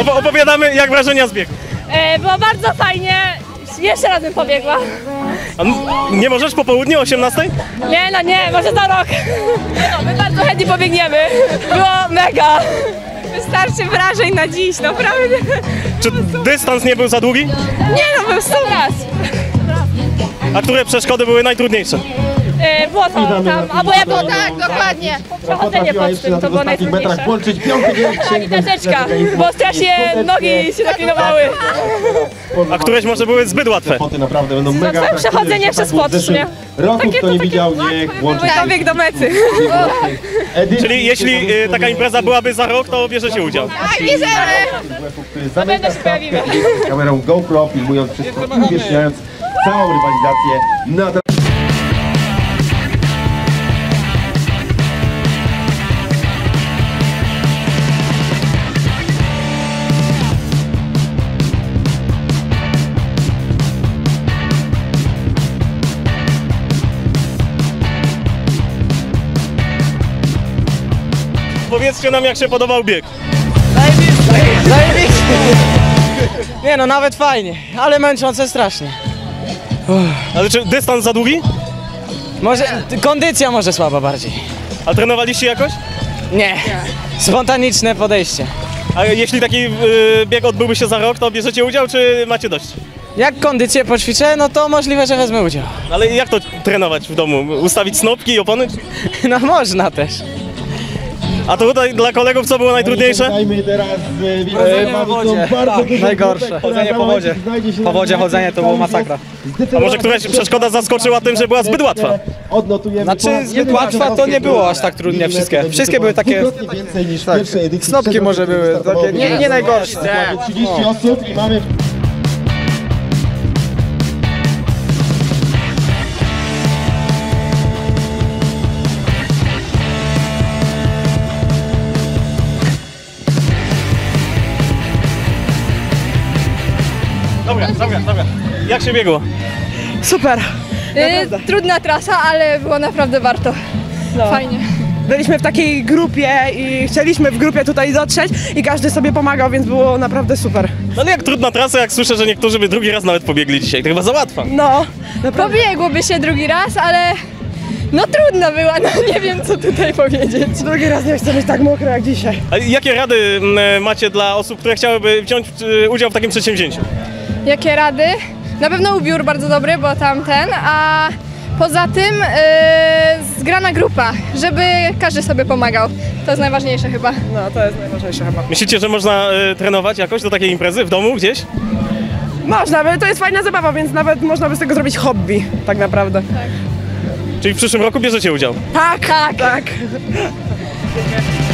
Opowiadamy, jak wrażenia z biegu. Było bardzo fajnie. Jeszcze raz bym pobiegła. A nie możesz po południu, o 18? Nie, no nie, może za rok. My bardzo chętnie pobiegniemy. Było mega. Wystarczy wrażeń na dziś, naprawdę. Czy dystans nie był za długi? Nie no, był 100 raz. A które przeszkody były najtrudniejsze? Było to tam, albo ja było tak, dokładnie. Przechodzenie pod tym, to było najtrudniejsze. Tak, i deseczka, bo strasznie nogi się zaklinowały. A któreś może były zbyt łatwe? Naprawdę będą mega Przechodzenie przez płot, nie? Roku kto nie widział, niech włączy. Bieg do mety. Czyli jeśli taka impreza byłaby za rok, to bierzecie udział? Tak, bierzemy. Zamyka pojawimy. z kamerą GoPro, filmując wszystko, uwieczniając całą rywalizację na Powiedzcie nam, jak się podobał bieg. Zajebiście! Nie no, nawet fajnie, ale męczące strasznie. Ale czy dystans za długi? Może, kondycja może słaba bardziej. A trenowaliście jakoś? Nie, spontaniczne podejście. A jeśli taki bieg odbyłby się za rok, to bierzecie udział, czy macie dość? Jak kondycję poćwiczę, no to możliwe, że wezmę udział. Ale jak to trenować w domu? Ustawić snopki i opony? No można też. A to tutaj dla kolegów co było najtrudniejsze? Najgorsze. Chodzenie po wodzie. Po wodzie chodzenie to było masakra. A może któraś przeszkoda zaskoczyła tym, że była zbyt łatwa? Znaczy zbyt łatwa to nie było aż tak trudnie wszystkie. Wszystkie były takie, tak, snopki może były, takie nie najgorsze. 30 osób i mamy... Dobra. Jak się biegło? Super. Trudna trasa, ale było naprawdę warto. Fajnie. Byliśmy w takiej grupie i chcieliśmy w grupie tutaj dotrzeć i każdy sobie pomagał, więc było naprawdę super. No ale jak trudna trasa, jak słyszę, że niektórzy by drugi raz nawet pobiegli dzisiaj, to chyba za łatwa. No, naprawdę. Pobiegłoby się drugi raz, ale no trudna była, no nie wiem co tutaj powiedzieć. Drugi raz nie chcę być tak mokro jak dzisiaj. A jakie rady macie dla osób, które chciałyby wziąć udział w takim przedsięwzięciu? Jakie rady? Na pewno ubiór bardzo dobry, bo tamten, a poza tym zgrana grupa, żeby każdy sobie pomagał. To jest najważniejsze chyba. No, to jest najważniejsze chyba. Myślicie, że można trenować jakoś do takiej imprezy w domu gdzieś? Można, bo to jest fajna zabawa, więc nawet można by z tego zrobić hobby, tak naprawdę. Czyli w przyszłym roku bierzecie udział? Tak.